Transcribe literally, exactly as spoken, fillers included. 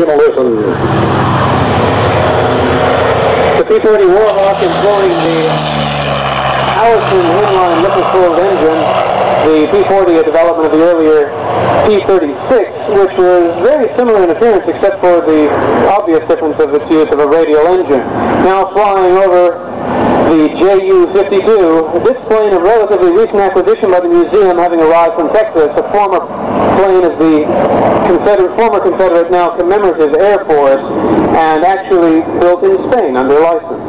signal listen. The P forty Warhawk employing the Allison inline liquid-cooled engine, the P forty, a development of the earlier P thirty-six, which was very similar in appearance except for the obvious difference of its use of a radial engine. Now flying over the J U fifty-two, this plane, a relatively recent acquisition by the museum, having arrived from Texas, a former plane of the Confederate, former Confederate, now commemorative Air Force, and actually built in Spain under license.